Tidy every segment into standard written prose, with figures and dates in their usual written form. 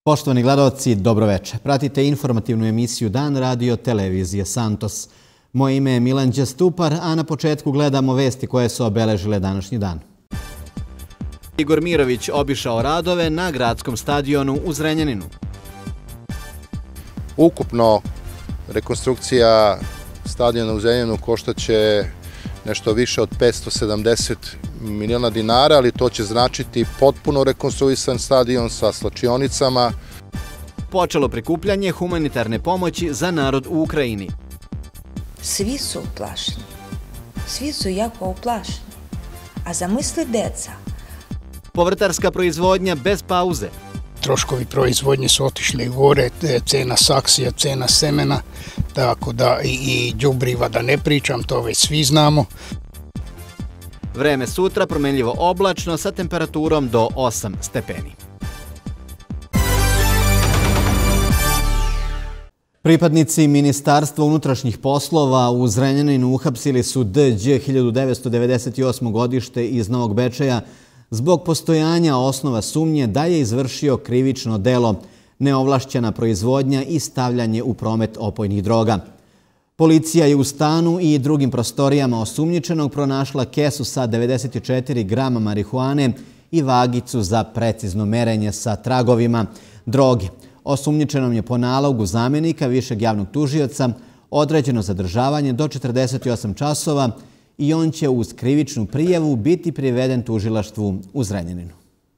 Poštovani gledalci, dobroveče. Pratite informativnu emisiju Dan radio televizije Santos. Moje ime je Milan Đestupar, a na početku gledamo vesti koje su obeležile današnji dan. Igor Mirović obišao radove na gradskom stadionu u Zrenjaninu. Ukupno rekonstrukcija stadiona u Zrenjaninu koštaće nešto više od 570 miliona dinara, ali to će značiti potpuno rekonstruisan stadion sa slačionicama. Počelo prikupljanje humanitarne pomoći za narod u Ukrajini. Svi su uplašeni. Svi su jako uplašeni. A zamisli deca. Povrtarska proizvodnja bez pauze. Troškovi proizvodnje su otišli gore, cena saksija, cena semena, tako da i đubriva da ne pričam, to već svi znamo. Vreme sutra promenljivo oblačno sa temperaturom do 8 stepeni. Pripadnici Ministarstva unutrašnjih poslova u Zrenjaninu uhapsili su D.Đ. 1998. godište iz Novog Bečeja zbog postojanja osnova sumnje da je izvršio krivično delo, neovlašćena proizvodnja i stavljanje u promet opojnih droga. Policija je u stanu i drugim prostorijama osumnjičenog pronašla kesu sa 94 grama marihuane i vagicu za precizno merenje sa tragovima droge. Osumnjičenom je po nalogu zamjenika višeg javnog tužioca određeno zadržavanje do 48 časova i on će uz krivičnu prijavu biti priveden tužilaštvu u Zrenjaninu.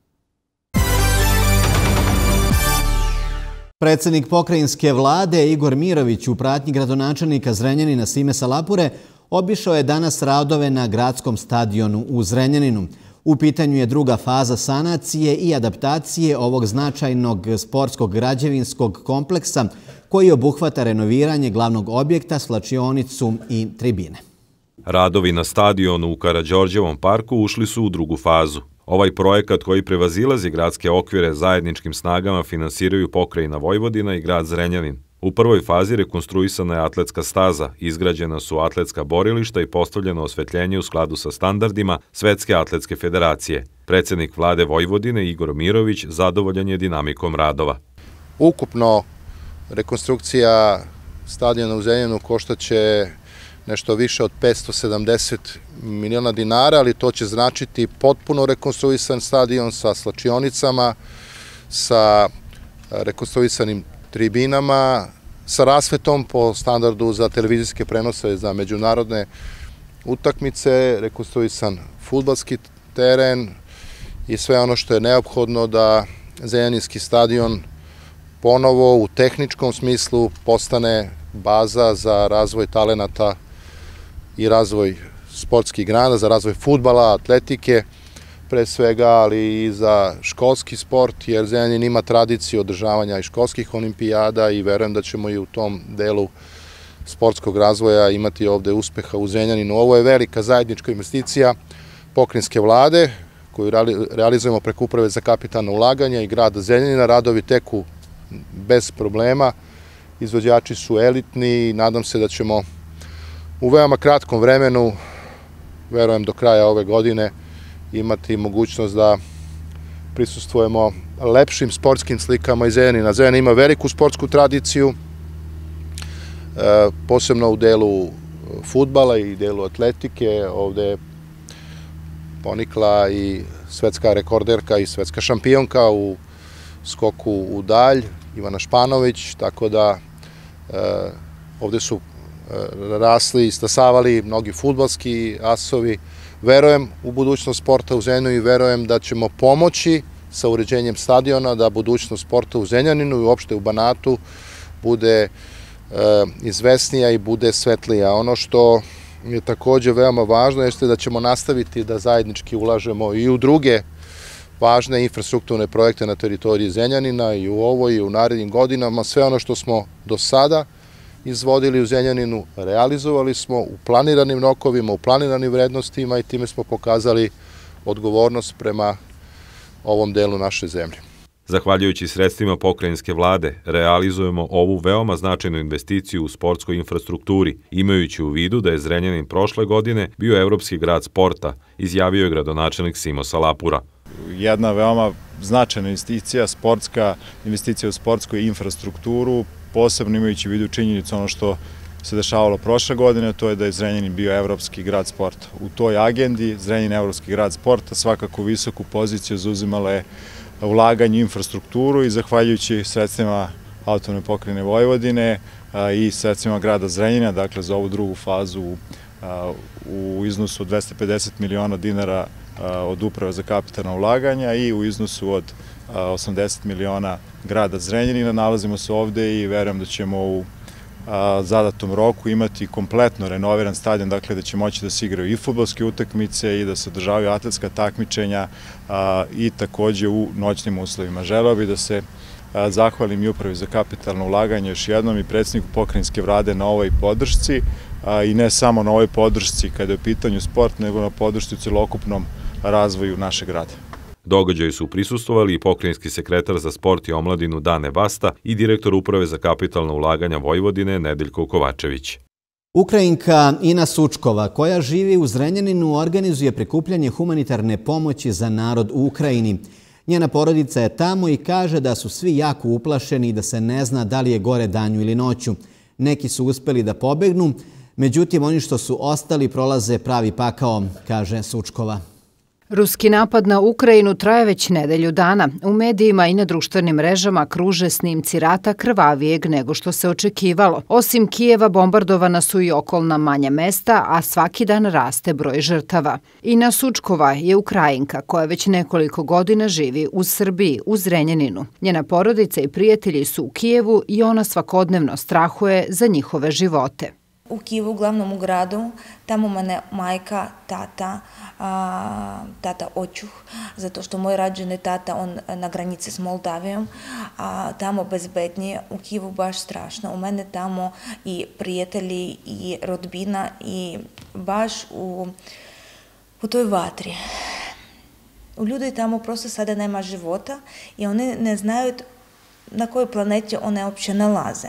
Predsjednik pokrajinske vlade Igor Mirović u pratnji gradonačelnika Zrenjanina Sime Salapure obišao je danas radove na gradskom stadionu u Zrenjaninu. U pitanju je druga faza sanacije i adaptacije ovog značajnog sportskog građevinskog kompleksa koji obuhvata renoviranje glavnog objekta, slačionicu i tribine. Radovi na stadionu u Karađorđevom parku ušli su u drugu fazu. Ovaj projekat koji prevazilazi gradske okvire zajedničkim snagama finansiraju pokrajina Vojvodina i grad Zrenjanin. U prvoj fazi rekonstruisana je atletska staza, izgrađena su atletska borilišta i postavljeno osvetljenje u skladu sa standardima Svetske atletske federacije. Predsjednik vlade Vojvodine Igor Mirović zadovoljan je dinamikom radova. Ukupno rekonstrukcija stadiona u Zrenjaninu koštaće nešto više od 570 miliona dinara, ali to će značiti potpuno rekonstruisan stadion sa slačionicama, sa rekonstruisanim tribinama, sa rasvetom po standardu za televizijske prenose za međunarodne utakmice, rekonstruisan fudbalski teren i sve ono što je neophodno da Zrenjaninski stadion ponovo u tehničkom smislu postane baza za razvoj talenata i razvoj sportskih grana, za razvoj fudbala, atletike, pre svega, ali i za školski sport, jer Zrenjanin ima tradiciju održavanja i školskih olimpijada i verujem da ćemo i u tom delu sportskog razvoja imati ovde uspeha u Zrenjaninu. Ovo je velika zajednička investicija pokrajinske vlade koju realizujemo preko Uprave za kapitalna ulaganja i grada Zrenjanina. Radovi teku bez problema, izvođači su elitni i nadam se da ćemo u veoma kratkom vremenu, verujem do kraja ove godine, imati mogućnost da prisustvujemo lepšim sportskim slikama iz Zrenjanina. Zrenjanin ima veliku sportsku tradiciju, posebno u delu fudbala i delu atletike. Ovde je ponikla i svetska rekorderka i svetska šampionka u skoku u dalj, Ivana Španović, tako da ovde su rasli i stasavali mnogi fudbalski asovi. Verujem u budućnost sporta u Zrenjaninu i verujem da ćemo pomoći sa uređenjem stadiona da budućnost sporta u Zrenjaninu i uopšte u Banatu bude izvesnija i bude svetlija. Ono što je takođe veoma važno jeste da ćemo nastaviti da zajednički ulažemo i u druge važne infrastrukturne projekte na teritoriji Zrenjanina i u ovoj i u narednim godinama. Sve ono što smo do sada izvodili u Zrenjaninu, realizovali smo u planiranim rokovima, u planiranim vrednostima i time smo pokazali odgovornost prema ovom delu naše zemlje. Zahvaljujući sredstvima pokrajinske vlade, realizujemo ovu veoma značajnu investiciju u sportskoj infrastrukturi, imajući u vidu da je Zrenjanin prošle godine bio evropski grad sporta, izjavio je gradonačelnik Simo Salapura. Jedna veoma značajna investicija, sportska investicija u sportsku infrastrukturu, posebno imajući u vidu činjenicu ono što se dešavalo prošle godine, to je da je Zrenjanin bio evropski grad sporta. U toj agendi Zrenjanin evropski grad sporta svakako visoku poziciju zauzimala je ulaganje u infrastrukturu i zahvaljujući sredstvima Autonomne pokrajine Vojvodine i sredstvima grada Zrenjanina, dakle za ovu drugu fazu u iznosu od 250 miliona dinara od Uprave za kapitalna ulaganja i u iznosu od 80 miliona grada Zrenjanina. Nalazimo se ovde i verujem da ćemo u zadatom roku imati kompletno renoviran stadion, dakle da će moći da se igraju i fudbalske utakmice i da se održavaju atletska takmičenja i takođe u noćnim uslovima. Želeo bih da se zahvalim i Upravi za kapitalno ulaganje još jednom i predsjedniku pokrajinske vlade na ovoj podršci i ne samo na ovoj podršci kada je u pitanju sport, nego na podršci u celokupnom razvoju našeg grada. Događaju su prisustvovali i pokrajinski sekretar za sport i omladinu Dane Vasta i direktor Uprave za kapitalna ulaganja Vojvodine Nedeljko Kovačević. Ukrajinka Ina Sučkova, koja živi u Zrenjaninu, organizuje prikupljanje humanitarne pomoći za narod u Ukrajini. Njena porodica je tamo i kaže da su svi jako uplašeni i da se ne zna da li je gore danju ili noću. Neki su uspeli da pobegnu, međutim oni što su ostali prolaze pravi pakao, kaže Sučkova. Ruski napad na Ukrajinu traje već nedelju dana. U medijima i na društvenim mrežama kruže snimci rata krvavijeg nego što se očekivalo. Osim Kijeva, bombardovana su i okolna manja mesta, a svaki dan raste broj žrtava. Ina Sučkova je Ukrajinka koja već nekoliko godina živi u Srbiji, u Zrenjaninu. Njena porodica i prijatelji su u Kijevu i ona svakodnevno strahuje za njihove živote. U Kijevu, glavnom u gradu, tamo mene majka, tata očuh, zato što moj rađeni tata, on na granici s Moldavijom, tamo bezbednije, u Kijevu baš strašno. U mene tamo i prijatelji i rodbina i baš u toj vatri. U ljudi tamo prosto sada nema života i oni ne znaju na kojoj planeti one uopće nalaze.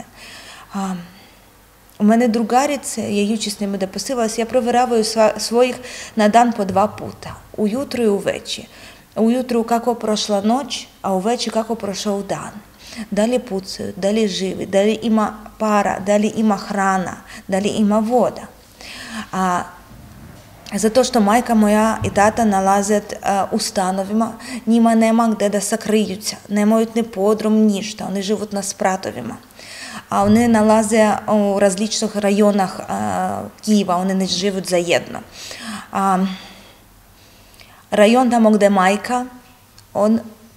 U mene drugarice, ja juče s njima da posilac, ja provjeravaju svojih na dan po 2 puta, ujutro i uveče. Ujutro kako prošla noć, a uveče kako prošao dan. Da li pucaju, da li živi, da li ima para, da li ima hrana, da li ima voda. Zato što majka moja i tata nalaze u stanovima, njima nema gde da sakrijuća, nemaju ni podrum, ništa, oni živu na spratovima. A oni nalaze u različitih rajonah Kijeva, oni ne živu zajedno. Rajon tamo gde je majka, on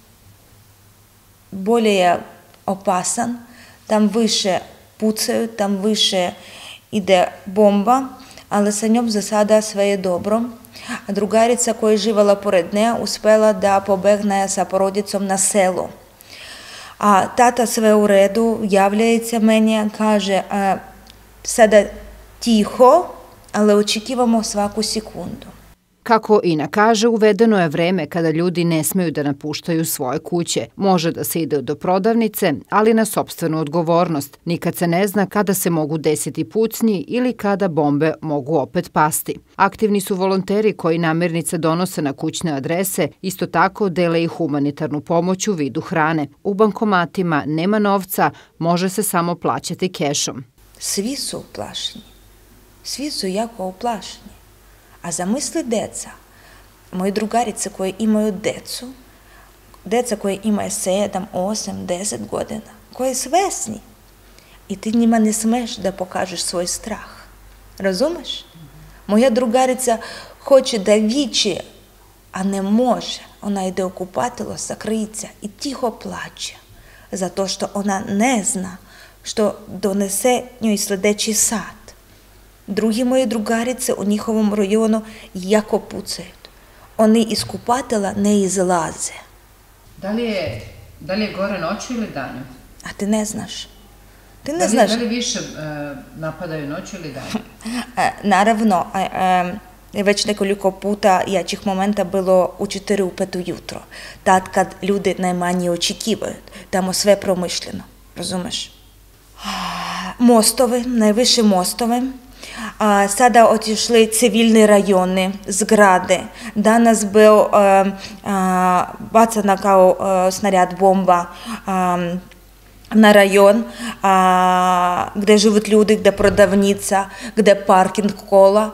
bolje je opasan, tam više pucaju, tam više ide bomba, ali sa njom za sada sve je dobro. A drugarica koja je živala pored nje uspela da pobegne sa porodicom na selu. A tata sve u redu, javljaється meni, kaže sada tiho, ali očekivamo svaku sekundu. Kako Ina kaže, uvedeno je vreme kada ljudi ne smeju da napuštaju svoje kuće. Može da se ide do prodavnice, ali na sopstvenu odgovornost. Nikad se ne zna kada se mogu desiti pucnji ili kada bombe mogu opet pasti. Aktivni su volonteri koji namirnice donose na kućne adrese, isto tako dele i humanitarnu pomoć u vidu hrane. U bankomatima nema novca, može se samo plaćati kešom. Svi su uplašeni. Svi su jako uplašeni. A zamisli deca, moji drugarice koje imaju decu, deca koje imaju 7, 8, 10 godina, koji svesni. I ti njima ne smeš da pokažeš svoj strah. Razumeš? Moja drugarica hoće da viče, a ne može. Ona ide u kupatilo, sakriється i tiho plaće. Zato što ona ne zna što donese njoj sljedeći sat. Drugi moji drugarice u njihovom rajonu jako pucaju. Oni iz kupatila ne izlaze. Da li je gore noću ili danju? A ti ne znaš. Ti ne znaš. Da li više napadaju noću ili danju? Naravno, već nekoliko puta jačih momenta bilo u 4 u 5 ujutro. Tad kad ljudi najmanje očekivaju. Tamo sve promišljeno. Razumeš? Mostove, najviše mostove. Sada otišli civilni rajoni, zgrade. Danas bio bacana kao snarjad bomba na rajon gde život ljudi, gde prodavnica, gde parking kola.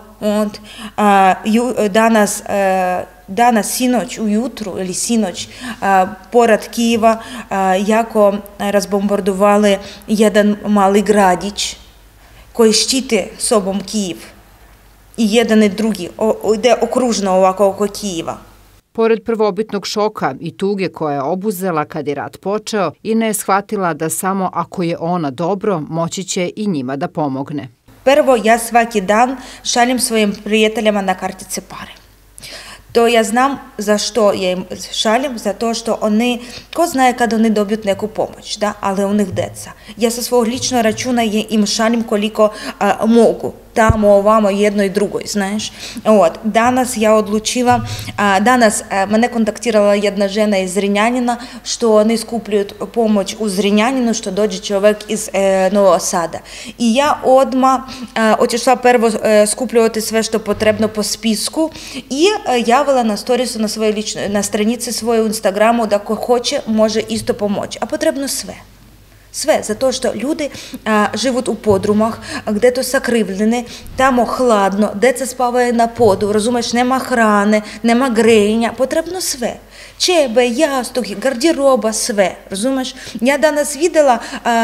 Danas, sinoć, ujutru ili sinoć, pored Kijeva jako razbombardovali jedan mali gradić koji štite sobom Kijev. I jedan i drugi, ide okružno ovako oko Kijeva. Pored prvobitnog šoka i tuge koja je obuzela kad je rat počeo, Ina je shvatila da samo ako je ona dobro, moći će i njima da pomogne. Prvo, ja svaki dan šaljem svojim prijateljima na kartice pare. To ja znam zašto ja im šaljem, zato što oni, ko zna kada oni dobiju neku pomoć, da, ali u njih deca. Ja sa svog ličnog računa im šaljem koliko mogu, tamo, ovamo, jedno i drugoj, znaš. Danas ja odlučila, danas mene kontaktirala jedna žena iz Zrenjanina, što oni skupljaju pomoć u Zrenjaninu, što dođe čovjek iz Novog Sada. I ja odmah otišla prvo skupljati sve što potrebno po spisku i javila na storisu na stranici svoje u Instagramu da ko hoće može isto pomoći, a potrebno sve. Sve, zato što ljudi život u podrumah, gde to sakrivljene, tamo hladno, deca spavaju na podu, razumeš, nema hrane, nema grejenja, potrebno sve. Čebe, jastuki, garderoba, sve, razumeš. Ja danas videla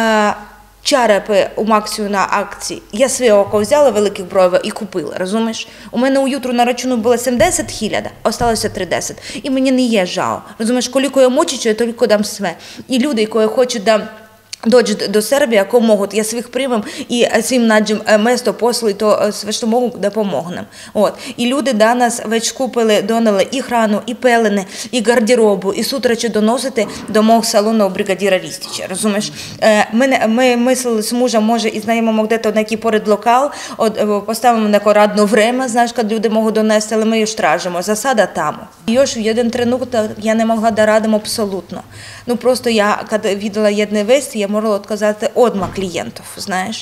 čarape u Maksiju na akciji, ja sve oko vzela velikih brojeva i kupila, razumeš. U mene ujutru na računu bilo 70.000, ostalo se 30 i meni nije žao, razumeš, koliko je moći ću, toliko dam sve. I ljudi koji hoće da dođu do Srbije, ako mogu, ja svih primam i svim nađem mjesto, poslu i to sve što mogu da pomognem. I ljudi danas već skupili, donele i hranu, i pelene, i garderobu i sutra će donositi do mog salona u Brigadira Ristića, razumeš? Mi mislili s mužem, može iznajmamo gdje neki pored lokal, postavimo neko radno vreme, znaš, kad ljudi mogu donesti, ali mi još tražimo, za sada tamo. I još u jedan trenutak ja ne mogla da radim apsolutno. No prosto ja, kada videla jedne vesti, ja morala otkazati odmah klijentov, znaš.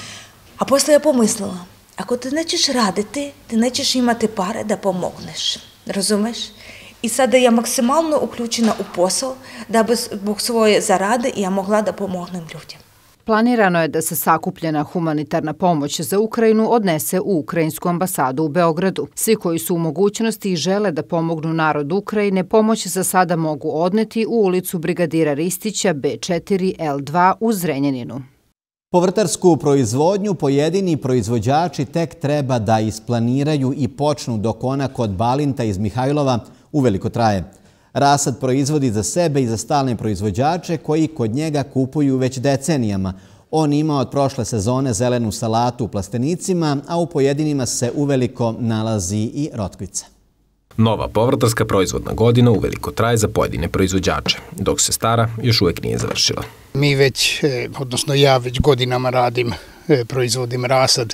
A posle ja pomislila, ako ti nećeš raditi, ti nećeš imati pare da pomogneš, razumeš? I sada ja maksimalno uključena u posao da bi zbog svoje zarade ja mogla da pomognem ljudima. Planirano je da se sakupljena humanitarna pomoć za Ukrajinu odnese u Ukrajinsku ambasadu u Beogradu. Svi koji su u mogućnosti i žele da pomognu narodu Ukrajine, pomoć za sada mogu odneti u ulicu Brigadira Ristića B4 L2 u Zrenjaninu. Povrtarsku proizvodnju pojedini proizvođači tek treba da isplaniraju i počnu dok ona kod Balinta iz Mihajlova uveliko traje. Rasad proizvodi za sebe i za stalne proizvođače koji kod njega kupuju već decenijama. On ima od prošle sezone zelenu salatu u plastenicima, a u pojedinima se uveliko nalazi i rotkvica. Nova povrtarska proizvodna godina uveliko traje za pojedine proizvođače, dok se stara još uvijek nije završila. Mi već, odnosno ja već godinama radim, proizvodim rasad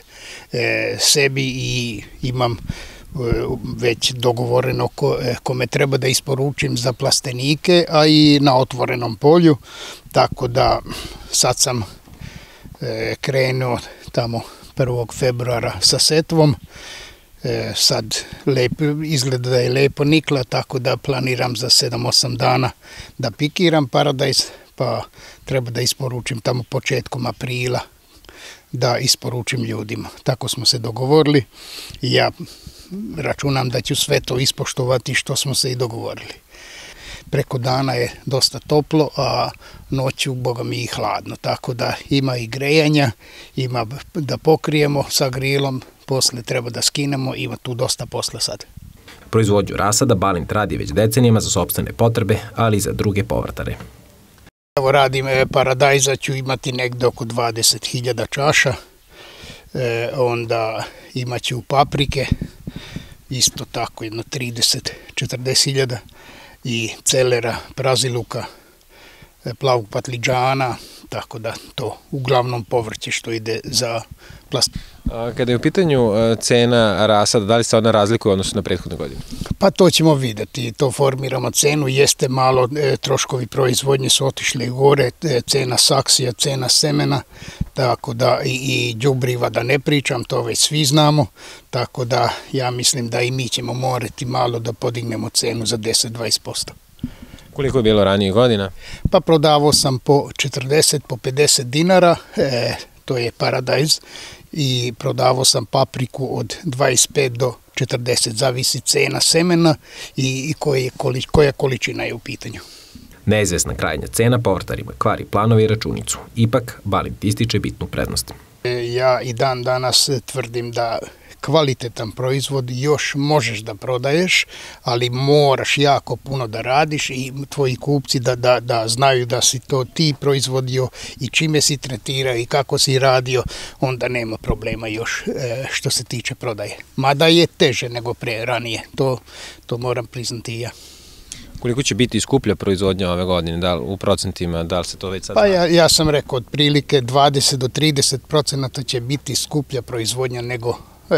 sebi i imam već dogovoreno kome treba da isporučim za plastenike, a i na otvorenom polju, tako da sad sam krenuo tamo 1. februara sa setvom. Sad izgleda da je lepo nikla, tako da planiram za 7-8 dana da pikiram paradajz, pa treba da isporučim tamo početkom aprila, da isporučim ljudima. Tako smo se dogovorili i ja računam da ću sve to ispoštovati što smo se i dogovorili. Preko dana je dosta toplo, a noću, boga mi, i hladno, tako da ima i grejanja, ima da pokrijemo sa grilom, posle treba da skinemo, ima tu dosta posla sad. Proizvodnju rasada Balint radi već decenijama za sopstvene potrebe, ali i za druge povrtare. Evo radim paradajza, ću imati negde oko 20.000 čaša, onda imaću paprike, isto tako jedno 30-40.000 i celera, praziluka, plavog patliđana, tako da to uglavnom povrće što ide za plastik. Kada je u pitanju cena rasada, da li se ona razlikuje u odnosu na prethodne godine? Pa to ćemo vidjeti, to formiramo cenu, jeste malo, troškovi proizvodnje su otišli gore, cena saksija, cena semena, tako da i đubriva da ne pričam, to već svi znamo, tako da ja mislim da i mi ćemo morati malo da podignemo cenu za 10-20%. Koliko je bilo ranije godina? Pa prodavao sam po 40, po 50 dinara, to je Paradise, i prodavao sam papriku od 25 do 40, zavisi cena semena i koja količina je u pitanju. Neizvesna krajnja cena povrtarima kvari planove i računicu. Ipak, Balint ističe bitnu prednost. Ja i dan danas tvrdim da kvalitetan proizvod još možeš da prodaješ, ali moraš jako puno da radiš i tvoji kupci da znaju da si to ti proizvodio i čime si tretirao i kako si radio, onda nema problema još što se tiče prodaje. Mada je teže nego ranije, to moram priznati i ja. Koliko će biti skuplja proizvodnja ove godine, da li u procentima, da li se to već sad zna? Pa ja sam rekao, otprilike 20 do 30% će biti skuplja proizvodnja nego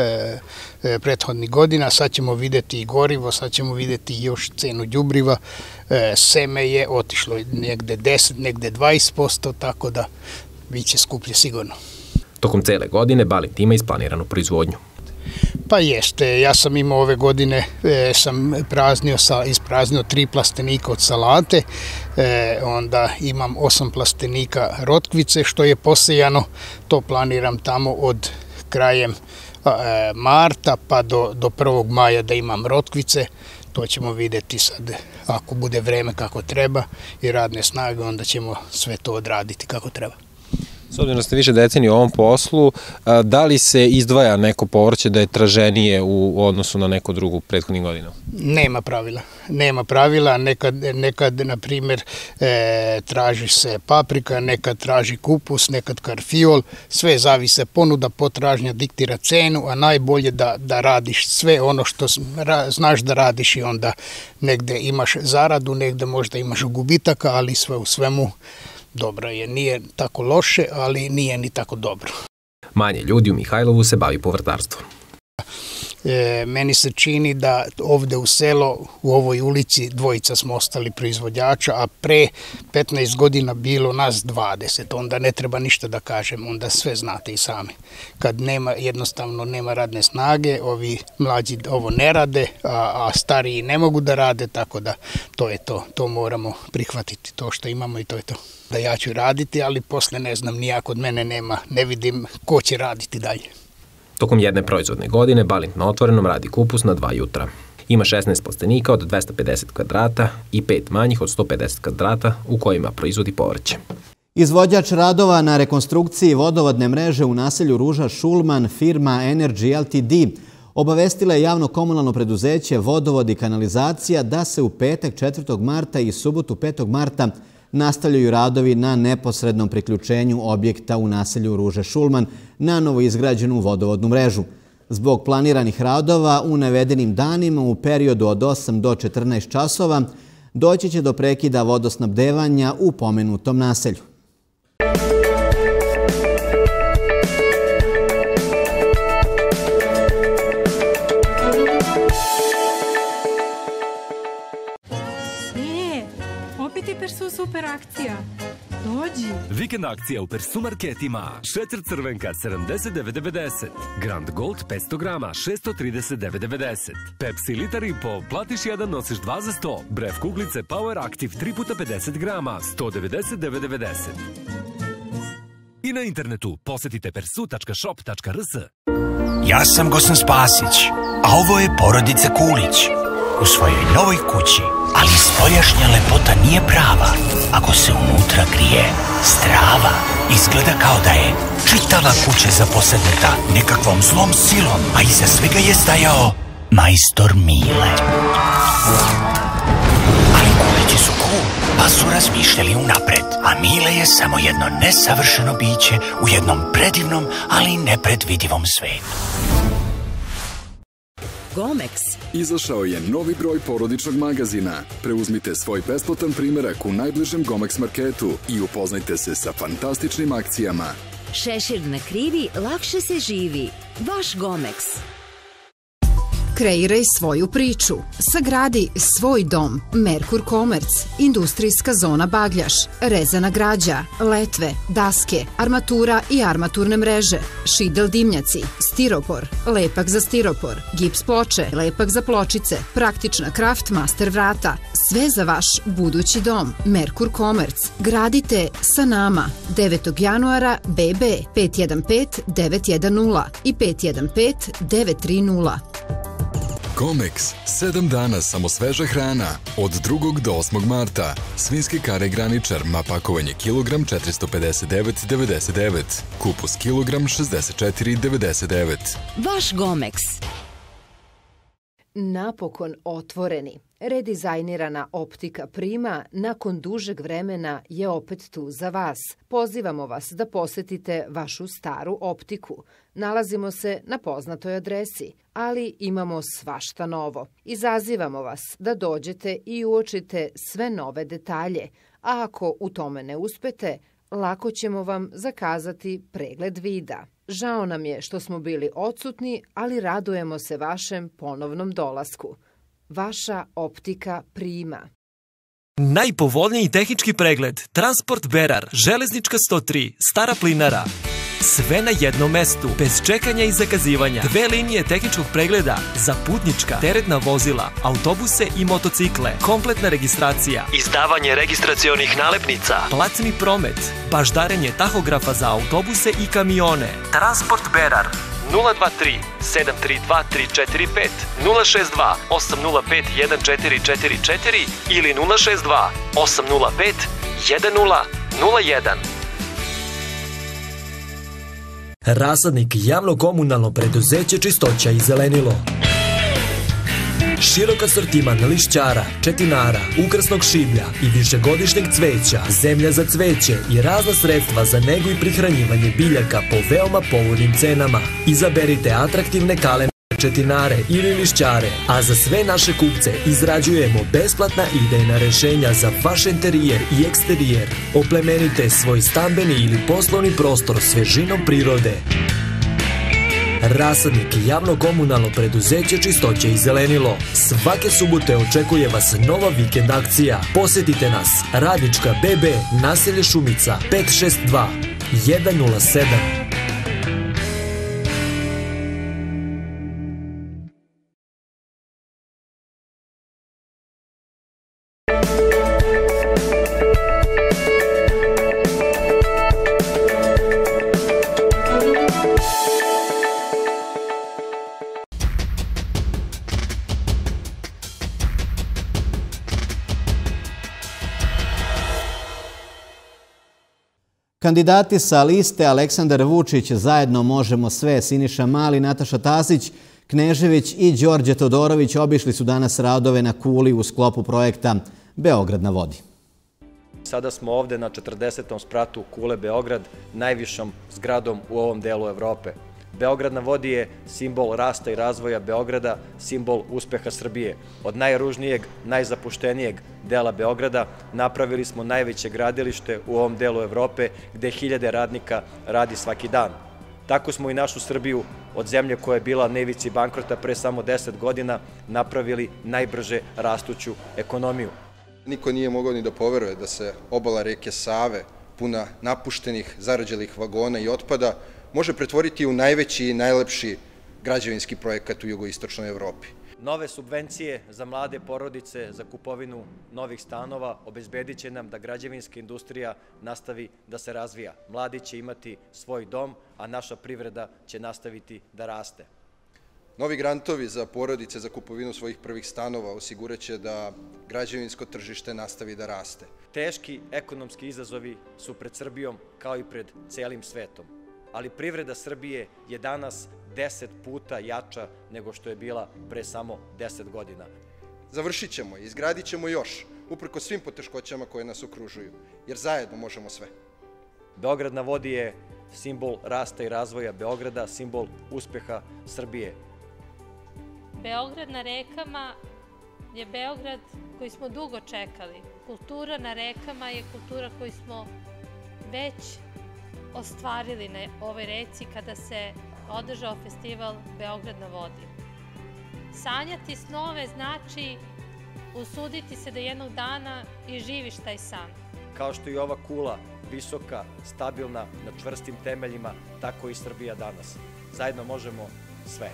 prethodnih godina. Sad ćemo vidjeti i gorivo, sad ćemo vidjeti još cenu đubriva, seme je otišlo negde 10, negde 20%, tako da bit će skuplje sigurno. Tokom cele godine Balint ima isplaniranu proizvodnju. Pa jeste, ja sam imao ove godine, sam ispraznio 3 plastenika od salate, onda imam 8 plastenika rotkvice što je posejano, to planiram tamo od krajem marta pa do 1. maja da imam rotkvice, to ćemo vidjeti sad ako bude vreme kako treba i radne snage, onda ćemo sve to odraditi kako treba. S obzirom da ste više decenije u ovom poslu, da li se izdvaja neko povrće da je traženije u odnosu na neku drugu prethodnih godina? Nema pravila, nekad na primjer traži se paprika, nekad traži kupus, nekad karfiol, sve zavise, ponuda, potražnja diktira cenu, a najbolje da radiš sve ono što znaš da radiš i onda negde imaš zaradu, negde možda imaš gubitaka, ali sve u svemu dobro je, nije tako loše, ali nije ni tako dobro. Manje ljudi u Mihajlovu se bavi povrtarstvom. Meni se čini da ovde u selo, u ovoj ulici, dvojica smo ostali proizvođača, a pre 15 godina bilo nas 20, onda ne treba ništa da kažem, onda sve znate i sami. Kad jednostavno nema radne snage, ovi mlađi ovo ne rade, a stariji ne mogu da rade, tako da to je to moramo prihvatiti, to što imamo i to je to. Da ja ću raditi, ali posle ne znam, nijak od mene nema, ne vidim ko će raditi dalje. Tokom jedne proizvodne godine Balint na otvorenom radi kupus na 2 jutra. Ima 16 plastenika od 250 kvadrata i 5 manjih od 150 kvadrata u kojima proizvodi povrće. Izvođač radova na rekonstrukciji vodovodne mreže u naselju Ruža Šulman, firma Energy Ltd, obavestila je javno komunalno preduzeće Vodovod i kanalizacija da se u petak 4. marta i subotu 5. marta nastavljaju radovi na neposrednom priključenju objekta u naselju Ruže Šulman na novoizgrađenu vodovodnu mrežu. Zbog planiranih radova u navedenim danima u periodu od 8 do 14 časova doći će do prekida vodosnabdevanja u pomenutom naselju. Super akcija. Dođi. Vikend akcija u Persu marketima. Šećer crvenka 79,90. Grand Gold 500 grama 639,90. Pepsi litar i po, platiš 1, nosiš 2 za 100. Bref kuglice Power Active 3 puta 50 grama 199,90. I na internetu posetite persu.shop.rs. Ja sam Gosan Spasić, a ovo je porodica Kulić. U svojoj novoj kući, ali spoljašnja lepota nije prava ako se unutra krije strava. Izgleda kao da je čitava kuća zaposednuta nekakvom zlom silom, a iza svega je stajao majstor Mile. Ali Kulići su cool, pa su razmišljali unapred, a Mile je samo jedno nesavršeno biće u jednom predivnom, ali nepredvidivom svetu. Gomex. Izašao je novi broj porodičnog magazina. Preuzmite svoj besplatan primerak u najbližem Gomex marketu i upoznajte se sa fantastičnim akcijama. Šešir na krivi, lakše se živi. Vaš Gomex. Kreiraj svoju priču. Sagradi svoj dom. Merkur Komerc. Industrijska zona Bagljaš. Rezana građa. Letve. Daske. Armatura i armaturne mreže. Šidel dimnjaci. Stiropor. Lepak za stiropor. Gips ploče. Lepak za pločice. Praktična Kraft Master vrata. Sve za vaš budući dom. Merkur Komerc. Gradite sa nama. 9. januara BB 515 910 i 515 930. Gomex, 7 dana samo sveža hrana, od 2. do 8. marta. Svinjski kare graničar, ma pakovanje kilogram 459,99, kupus kilogram 64,99. Vaš Gomex. Napokon otvoreni. Redizajnirana optika Prima nakon dužeg vremena je opet tu za vas. Pozivamo vas da posetite vašu staru optiku. Nalazimo se na poznatoj adresi, ali imamo svašta novo. Izazivamo vas da dođete i uočite sve nove detalje, a ako u tome ne uspete, lako ćemo vam zakazati pregled vida. Žao nam je što smo bili odsutni, ali radujemo se vašem ponovnom dolasku. Vaša optika Prima. Najpovoljniji tehnički pregled. Transport Berar, Železnička 103, Stara Plinara. Sve na jednom mestu, bez čekanja i zakazivanja. 2 linije tehničkog pregleda za putnička, teretna vozila, autobuse i motocikle. Kompletna registracija, izdavanje registracionih nalepnica, platni promet, baždarenje tahografa za autobuse i kamione. Transport Berar 023 732 345 062 805 1444 ili 062 805 1001. Rasadnik javno-komunalno preduzeće Čistoća i zelenilo. Širok asortiman lišćara, četinara, ukrasnog šiblja i višegodišnjeg cveća, zemlja za cveće i razna sredstva za negu i prihranjivanje biljaka po veoma povoljnim cenama. Izaberite atraktivne kalene, četinare ili lišćare, a za sve naše kupce izrađujemo besplatna idejna rešenja za vaš interijer i eksterijer. Oplemenite svoj stambeni ili poslovni prostor svežinom prirode. Rasadnik i javno-komunalno preduzeće Čistoće i zelenilo. Svake subote očekuje vas nova vikend akcija. Posetite nas. Radnička BB, naselje Šumica, 562 107. Kandidati sa liste Aleksandar Vučić, Zajedno možemo sve, Siniša Mali, Nataša Tasić, Knežević i Đorđe Todorović obišli su danas radove na Kuli u sklopu projekta Beograd na vodi. Sada smo ovde na 40. spratu Kule Beograd, najvišom zgradom u ovom delu Evrope. Beograd na vodi je simbol rasta i razvoja Beograda, simbol uspeha Srbije. Od najružnijeg, najzapuštenijeg dela Beograda napravili smo najveće gradilište u ovom delu Evrope gde 1000 radnika radi svaki dan. Tako smo i našu Srbiju od zemlje koja je bila na ivici bankrota pre samo 10 godina napravili najbrže rastuću ekonomiju. Niko nije mogao ni da poveruje da se obala reke Save, puna napuštenih, zarađelih vagona i otpada, može pretvoriti u najveći i najlepši građevinski projekat u jugoistočnoj Evropi. Nove subvencije za mlade porodice za kupovinu novih stanova obezbedit će nam da građevinska industrija nastavi da se razvija. Mladi će imati svoj dom, a naša privreda će nastaviti da raste. Novi grantovi za porodice za kupovinu svojih prvih stanova osigurat će da građevinsko tržište nastavi da raste. Teški ekonomski izazovi su pred Srbijom kao i pred celim svetom. Ali privreda Srbije je danas 10 puta jača nego što je bila pre samo 10 godina. Završit ćemo i izgradit ćemo još, uprkos svim poteškoćama koje nas okružuju, jer zajedno možemo sve. Beograd na vodi je simbol rasta i razvoja Beograda, simbol uspeha Srbije. Beograd na rekama je Beograd koji smo dugo čekali. Kultura na rekama je kultura koju smo već ostvarili na ovoj reci kada se održao festival Beograd na vodi. Sanjati snove znači usuditi se da jednog dana i živiš taj san. Kao što i ova kula, visoka, stabilna, na čvrstim temeljima, tako i Srbija danas. Zajedno možemo sve.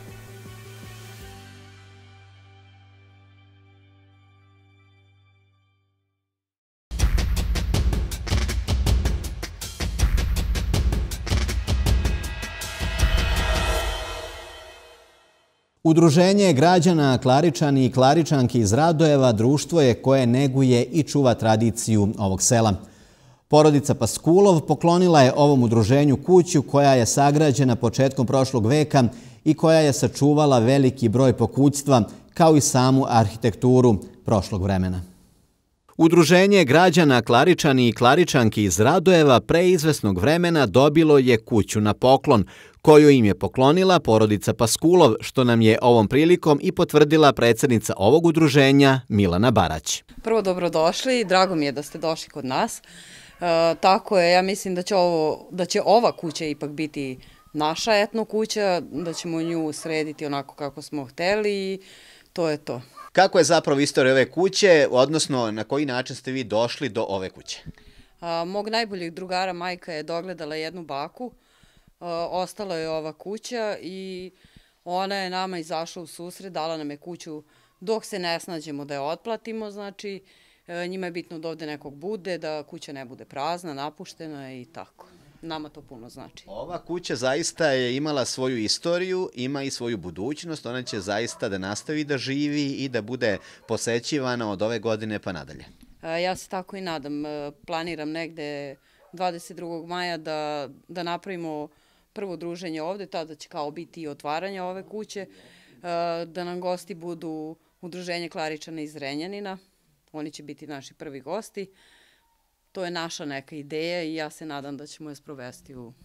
Udruženje građana Klaričani i Klaričanki iz Radojeva društvo je koje neguje i čuva tradiciju ovog sela. Porodica Paskulov poklonila je ovom udruženju kuću koja je sagrađena početkom prošlog veka i koja je sačuvala veliki broj pokućstva, kao i samu arhitekturu prošlog vremena. Udruženje građana Klaričani i Klaričanki iz Radojeva pre izvesnog vremena dobilo je kuću na poklon, koju im je poklonila porodica Paskulov, što nam je ovom prilikom i potvrdila predsjednica ovog udruženja Milana Barać. Prvo dobrodošli, drago mi je da ste došli kod nas. Tako je, ja mislim da će ova kuća ipak biti naša etno kuća, da ćemo nju srediti onako kako smo hteli i to je to. Kako je zapravo istorija ove kuće, odnosno na koji način ste vi došli do ove kuće? Mog najboljeg drugara majka je dogledala jednu baku, ostala je ova kuća i ona je nama izašla u susret, dala nam je kuću dok se ne snađemo da je otplatimo, znači njima je bitno da ovde nekog bude, da kuća ne bude prazna, napuštena i tako. Nama to puno znači. Ova kuća zaista je imala svoju istoriju, ima i svoju budućnost, ona će zaista da nastavi da živi i da bude posećivana od ove godine pa nadalje. Ja se tako i nadam. Planiram negde 22. maja da napravimo prvo druženje ovde, tada će kao biti i otvaranje ove kuće, da nam gosti budu Udruženje Klaričana iz Zrenjanina, oni će biti naši prvi gosti. To je naša neka ideja i ja se nadam da ćemo je sprovesti u...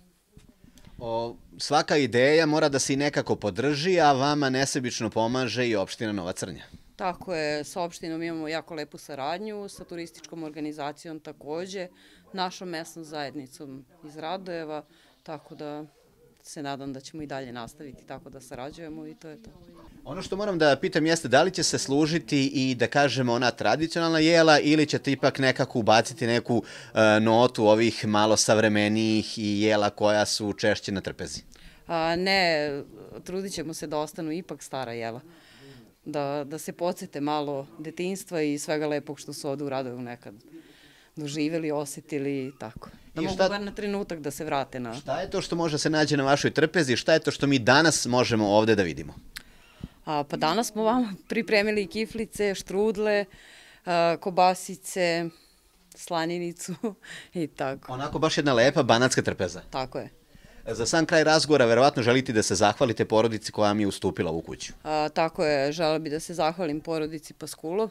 Svaka ideja mora da se i nekako podrži, a vama nesebično pomaže i opština Nova Crnja. Tako je, sa opštinom imamo jako lepu saradnju, sa turističkom organizacijom takođe, našom mesnom zajednicom iz Radojeva, tako da se nadam da ćemo i dalje nastaviti tako da sarađujemo i to je to. Ono što moram da pitam jeste da li će se služiti i da kažemo ona tradicionalna jela ili ćete ipak nekako ubaciti neku notu ovih malo savremenijih i jela koja su češće na trpezi? Ne, trudit ćemo se da ostanu ipak stara jela. Da se podsjete malo detinjstva i svega lepog što su ovde u Radojevu nekad doživjeli, osjetili i tako. Da mogu bar na trenutak da se vrate na... Šta je to što može se nađe na vašoj trpezi? Šta je to što mi danas možemo ovde da vidimo? Pa danas smo vam pripremili kiflice, štrudle, kobasice, slaninicu i tako. Onako baš jedna lepa banatska trpeza. Tako je. Za sam kraj razgovora verovatno želite da se zahvalite porodici koja mi je ustupila ovu kuću. Tako je, želela bi da se zahvalim porodici Paskulov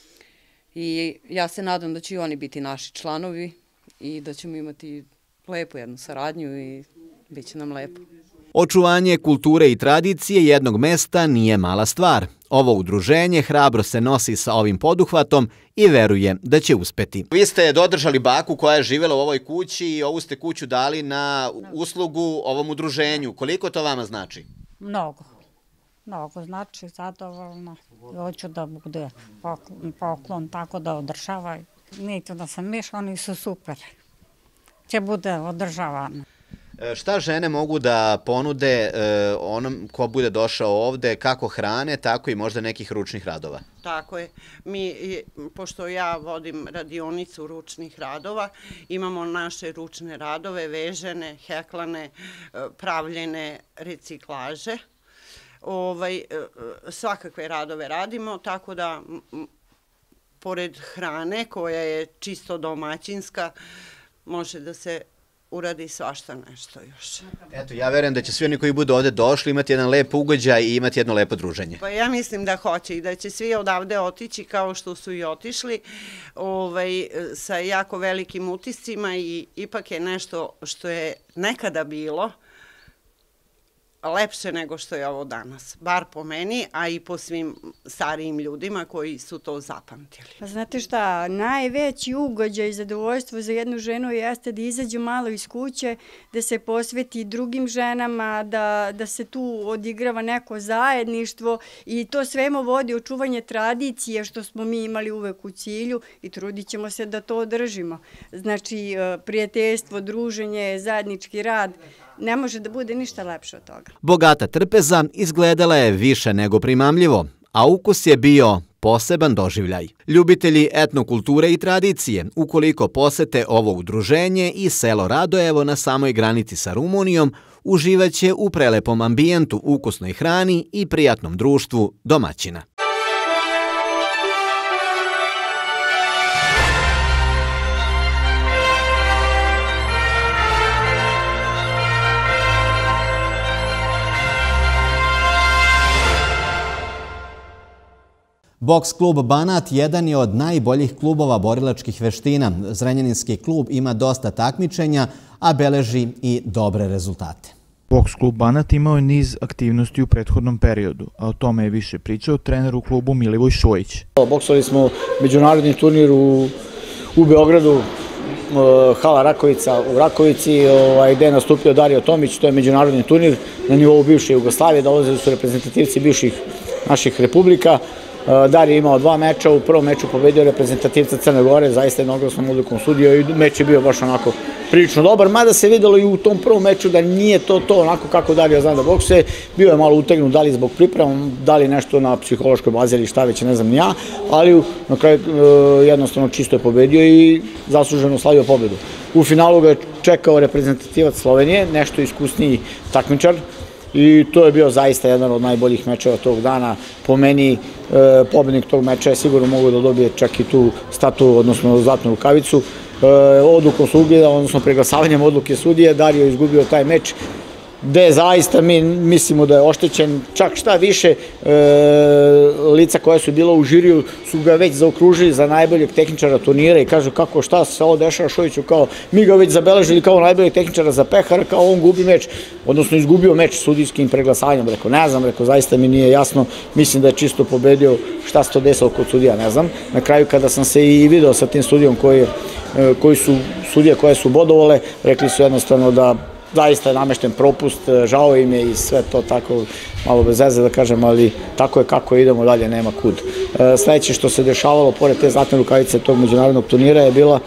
i ja se nadam da će i oni biti naši članovi i da ćemo imati lepu jednu saradnju i bit će nam lepo. Očuvanje kulture i tradicije jednog mesta nije mala stvar. Ovo udruženje hrabro se nosi sa ovim poduhvatom i veruje da će uspeti. Vi ste dodržali baku koja je živjela u ovoj kući i ovu ste kuću dali na uslugu ovom udruženju. Koliko to vama znači? Mnogo. Mnogo znači, zadovoljno. Hoću da bude poklon tako da održavaju. Neću da sam mišla, oni su super. Će bude održavano. Šta žene mogu da ponude onom ko bude došao ovde, kako hrane, tako i možda nekih ručnih radova? Tako je. Mi, pošto ja vodim radionicu ručnih radova, imamo naše ručne radove, vežene, heklane, pravljene reciklaže. Svakakve radove radimo, tako da pored hrane koja je čisto domaćinska, može da se uradi svašta nešto još. Eto, ja verujem da će svi oni koji budu ovde došli imati jedan lep ugođaj i imati jedno lepo druženje. Pa ja mislim da hoće i da će svi odavde otići kao što su i otišli sa jako velikim utiscima i ipak je nešto što je nekada bilo lepše nego što je ovo danas. Bar po meni, a i po svim starijim ljudima koji su to zapamtili. Znate šta, najveći ugođaj i zadovoljstvo za jednu ženu jeste da izađe malo iz kuće, da se posveti drugim ženama, da se tu odigrava neko zajedništvo i to svemo vodi očuvanje tradicije što smo mi imali uvek u cilju i trudit ćemo se da to održimo. Znači, prijateljstvo, druženje, zajednički rad, ne može da bude ništa lepše od toga. Bogata trpeza izgledala je više nego primamljivo, a ukus je bio poseban doživljaj. Ljubitelji etnokulture i tradicije, ukoliko posete ovo udruženje i selo Radojevo na samoj granici sa Rumunijom, uživaće u prelepom ambijentu, ukusnoj hrani i prijatnom društvu domaćina. Boks klub Banat jedan je od najboljih klubova borilačkih veština. Zrenjaninski klub ima dosta takmičenja, a beleži i dobre rezultate. Boks klub Banat imao je niz aktivnosti u prethodnom periodu, a o tome je više pričao trener u klubu Milivoj Šojić. Boksali smo međunarodni turnir u Beogradu, hala Rakovica u Rakovici, gde je nastupio Dario Tomić, to je međunarodni turnir na nivou bivše Jugoslavije, dolazili su reprezentativci bivših naših republika. Dario je imao 2 meča, u prvom meču pobedio reprezentativca Crne Gore, zaista jednoglasnom odlukom sudio i meč je bio baš onako prilično dobar, mada se videlo i u tom prvom meču da nije to onako kako Dario zna da boksuje, bio je malo utegnut, da li zbog priprema, da li nešto na psihološkoj bazi ili šta već, ne znam ni ja, ali na kraju jednostavno čisto je pobedio i zasluženo slavio pobedu. U finalu ga je čekao reprezentativac Slovenije, nešto iskusniji takmičar, i to je bio zaista jedan od najboljih mečeva tog dana. Po meni, pobednik tog meča je sigurno mogao da dobije čak i tu statu, odnosno zlatnu rukavicu. Odlukom sudije, odnosno preglasavanjem odluke sudije, Dario je izgubio taj meč, gde zaista mi mislimo da je oštećen, čak šta više, lica koja su bila u žiriju su ga već zaokružili za najboljeg tehničara turnira i kažu kako šta se ovo dešava Šojiću, kao mi ga već zabeležili kao najboljeg tehničara za pehara, kao on gubi meč, odnosno izgubio meč sudijskim preglasavanjem. Rekao, ne znam, zaista mi nije jasno, mislim da je čisto pobedio, šta se to desilo kod sudija, ne znam. Na kraju kada sam se i video sa tim sudijom koji su sudije koje su bodovale, rekli su jednostavno da zaista je namešten propust, žao im je i sve to tako, malo bez veze da kažem, ali tako je kako idemo dalje, nema kud. Sledeće što se dešavalo, pored te zlatne rukavice tog međunarodnog turnira, je bila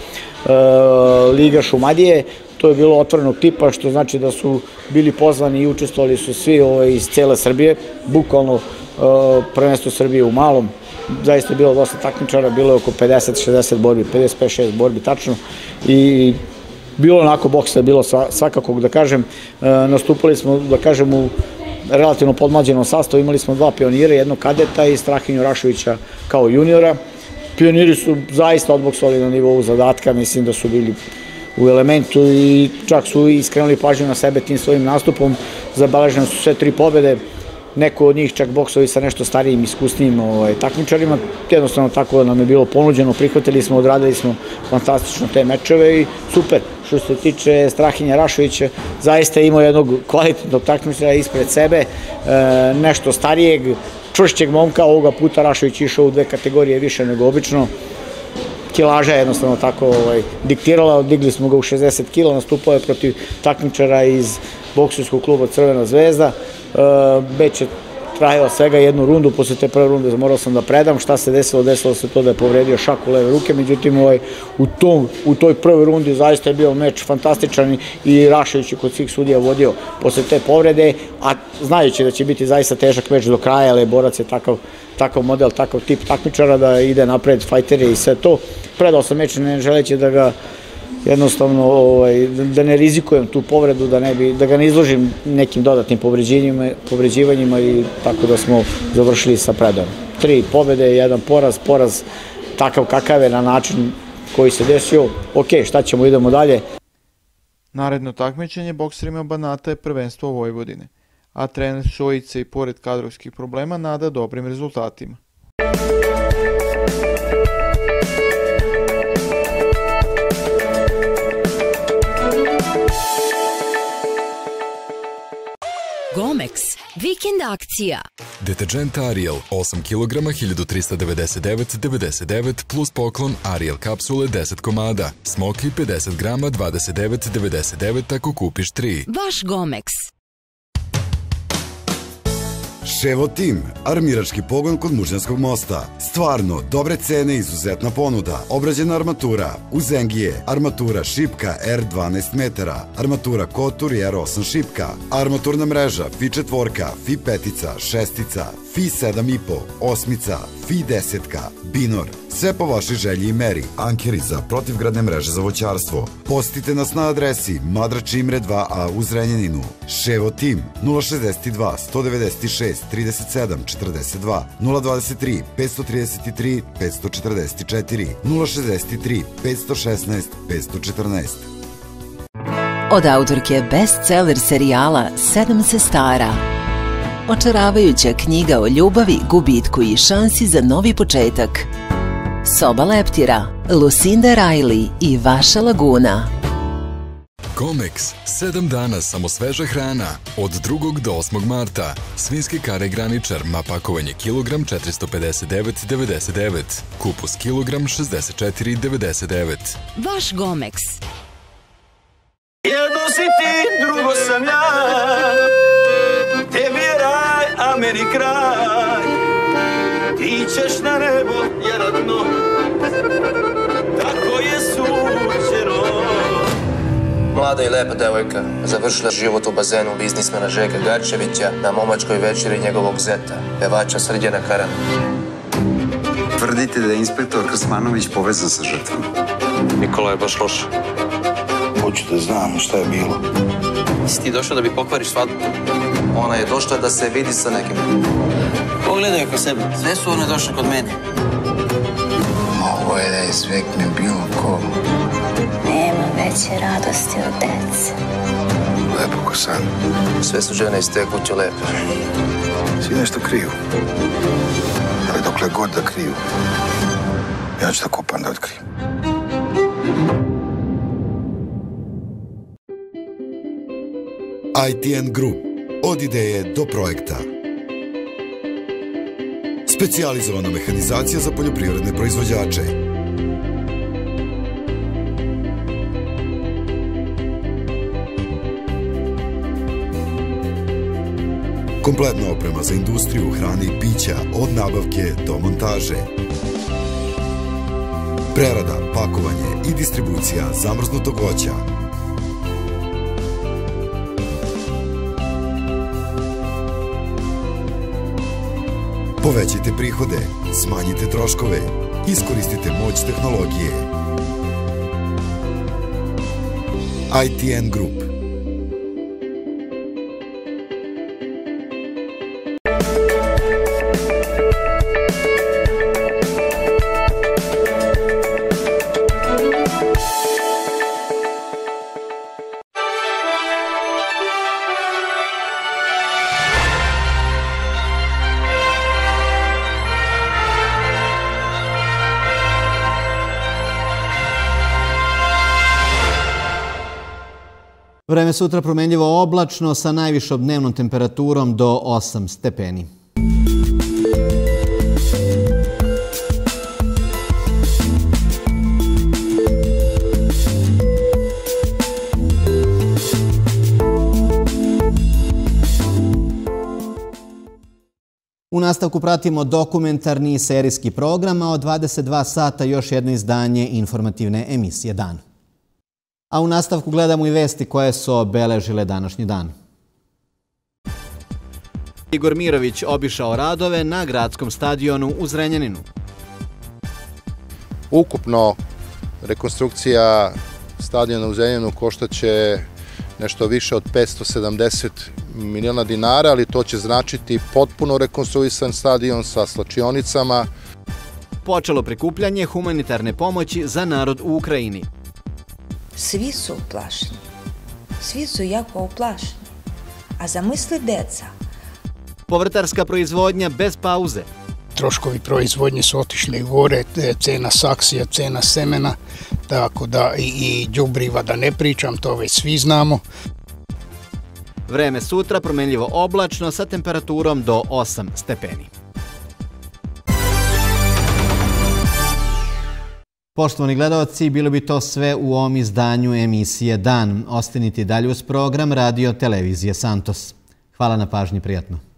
Liga Šumadije. To je bilo otvorenog tipa, što znači da su bili pozvani i učestvovali su svi iz cele Srbije, bukvalno prvenstvo Srbije u malom. Zaista je bilo dosta takmičara, bilo je oko 50-60 borbi, 55-6 borbi tačno, i bilo onako boksa je bilo svakako, da kažem. Nastupali smo, da kažem, u relativno podmlađenom sastavu, imali smo 2 pionira, jednog kadeta i Strahinju Rašovića kao juniora. Pioniri su zaista odboksovali na nivou zadatka, mislim da su bili u elementu i čak su iskrenuli pažnju na sebe tim svojim nastupom. Zabeležene su sve 3 pobede, neko od njih čak boksovi sa nešto starijim, iskusnijim takmičarima. Jednostavno tako nam je bilo ponuđeno, prihvatili smo, odradili smo fantastično te mečeve i super. Što se tiče Strahinja Rašovića, zaista je imao jednog kvalitetnog takmičara ispred sebe, nešto starijeg, čvršćeg momka. Ovoga puta Rašović išao u 2 kategorije više nego obično. Kilaža je jednostavno tako diktirala, digli smo ga u 60 kila, nastupao je protiv takmičara iz bokserskog kluba Crvena zvezda. Već je trajao svega 1 rundu, posle te prve runde morao sam da predam. Šta se desilo? Desilo se to da je povredio šaku leve ruke, međutim u toj prvoj rundi zaista je bio meč fantastičan i Rašović je kod svih sudija vodio posle te povrede, a znajući da će biti zaista težak meč do kraja, ali borac je takav model, takav tip takmičara da ide napred, fajtere i sve to. Predao sam meč ne želeći da ga jednostavno da ne rizikujem tu povredu, da ga ne izložim nekim dodatnim povređivanjima i tako da smo završili sa predajom. 3 pobede, 1 poraz takav kakav je na način koji se desio. Ok, šta ćemo, idemo dalje. Naredno takmičenje bokserima Banata je prvenstvo Vojvodine, a trener Šojić se i pored kadrovskih problema nada dobrim rezultatima. Gomex, vikend akcija. Deterđent Ariel 8 kg 1399,99 plus poklon Ariel kapsule 10 komada. Smoki 50 grama 29,99 ako kupiš 3. Vaš Gomex. Ševo Tim, armirački pogon kod Mužnjanskog mosta. Stvarno, dobre cene, izuzetna ponuda. Obrađena armatura, Uzengije, armatura šipka R12 metara, armatura Kotur R8 šipka, armaturna mreža Fi 4, Fi 5, 6, Fi 7,5, 8, Fi 10, Binor. Sve po vašoj želji i meri. Ankeri za protivgradne mreže za voćarstvo. Posjetite nas na adresi Madrač Imre 2A u Zrenjaninu. Ševo Tim 062 196 37 42 023 533 544 063 516 514. Od autorke bestseller serijala 7 sestara. Očaravajuća knjiga o ljubavi, gubitku i šansi za novi početak. Soba leptira, Lucinda Riley i Vaša laguna. Comex, 7 dana samo sveža hrana. Od 2. do 8. marta. Svinjski kare graničar, pakovanje kilogram 459,99. Kupus kilogram 64,99. Vaš Gomex. Jedno si ti, drugo sam ja. Tebi je raj, a meni kraj. Ti ćeš na nebo, ja na dno. Tako je suđeno. Mlada i lepa devojka završila život u bazenu biznismena Žeka Garčevića na momačkoj večeri njegovog zeta, pevača Srđana Karana. Tvrdite da je inspektor Krsmanović povezan sa žrtvom. Nikola je baš loša. Hoću da znam šta je bilo. Si ti došao da bi pokvariš svadbu? Ona je došla da se vidi sa nekim. Pogledaj oko sebe, sve su one došle kod mene. Ovo je da je svekne bilo ko. Nema veće radosti od dece. Lepo ko san. Sve su žene iz te kuće lepe. Svi nešto kriju. Ali dokle god da kriju, ja ću da kopam da otkrijem. ITN Group. Od ideje do projekta. Specijalizovana mehanizacija za poljoprivredne proizvođače. Kompletna oprema za industriju hrane i pića od nabavke do montaže. Prerada, pakovanje i distribucija zamrznutog voća. Povećajte prihode, smanjite troškove, iskoristite moć tehnologije. ITN Group. Vreme sutra promenljivo oblačno sa najvišom dnevnom temperaturom do 8 stepeni. U nastavku pratimo dokumentarni i serijski program, a od 22 sata još jedno izdanje informativne emisije Dan. A u nastavku gledamo i vesti koje su obeležile današnji dan. Igor Mirović obišao radove na gradskom stadionu u Zrenjaninu. Ukupno rekonstrukcija stadiona u Zrenjaninu koštaće nešto više od 570 miliona dinara, ali to će značiti potpuno rekonstruisan stadion sa slačionicama. Počelo prikupljanje humanitarne pomoći za narod u Ukrajini. Svi su uplašeni. Svi su jako uplašeni. A zamisli deca. Povrtarska proizvodnja bez pauze. Troškovi proizvodnje su otišli gore, cena saksija, cena semena, tako da i đubriva da ne pričam, to već svi znamo. Vreme sutra promenljivo oblačno sa temperaturom do 8 stepeni. Poštovani gledalci, bilo bi to sve u ovom izdanju emisije Dan. Ostanite dalje uz program Radio Televizije Santos. Hvala na pažnji, prijatno.